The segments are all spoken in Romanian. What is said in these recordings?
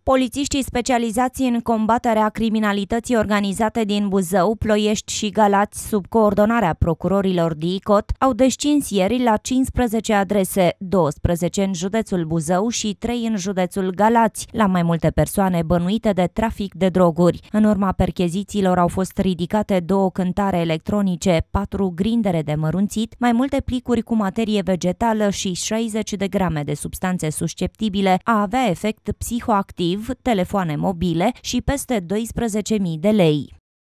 Polițiștii specializați în combaterea criminalității organizate din Buzău, Ploiești și Galați, sub coordonarea procurorilor DICOT, au descins ieri la 15 adrese, 12 în județul Buzău și 3 în județul Galați, la mai multe persoane bănuite de trafic de droguri. În urma perchezițiilor au fost ridicate 2 cântare electronice, 4 grindere de mărunțit, mai multe plicuri cu materie vegetală și 60 de grame de substanțe susceptibile a avea efect psihoactiv, telefoane mobile și peste 12.000 de lei.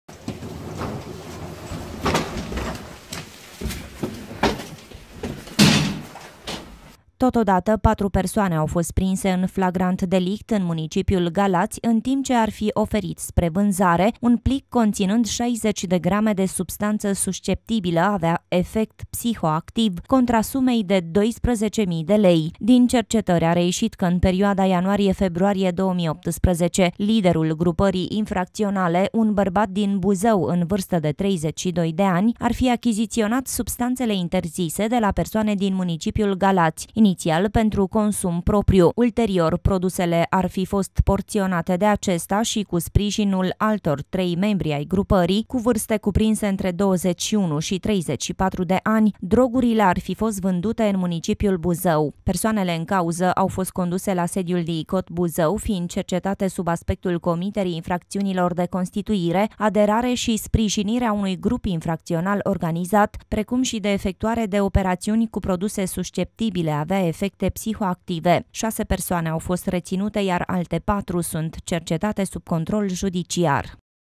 Totodată, 4 persoane au fost prinse în flagrant delict în municipiul Galați, în timp ce ar fi oferit spre vânzare un plic conținând 60 de grame de substanță susceptibilă a avea efect psihoactiv, contra sumei de 12.000 de lei. Din cercetări a reieșit că în perioada ianuarie-februarie 2018, liderul grupării infracționale, un bărbat din Buzău în vârstă de 32 de ani, ar fi achiziționat substanțele interzise de la persoane din municipiul Galați, inițial pentru consum propriu. Ulterior, produsele ar fi fost porționate de acesta și cu sprijinul altor 3 membri ai grupării, cu vârste cuprinse între 21 și 34 de ani, drogurile ar fi fost vândute în municipiul Buzău. Persoanele în cauză au fost conduse la sediul DICOT Buzău, fiind cercetate sub aspectul comiterii infracțiunilor de constituire, aderare și sprijinirea unui grup infracțional organizat, precum și de efectuare de operațiuni cu produse susceptibile avea efecte psihoactive. 6 persoane au fost reținute, iar alte 4 sunt cercetate sub control judiciar.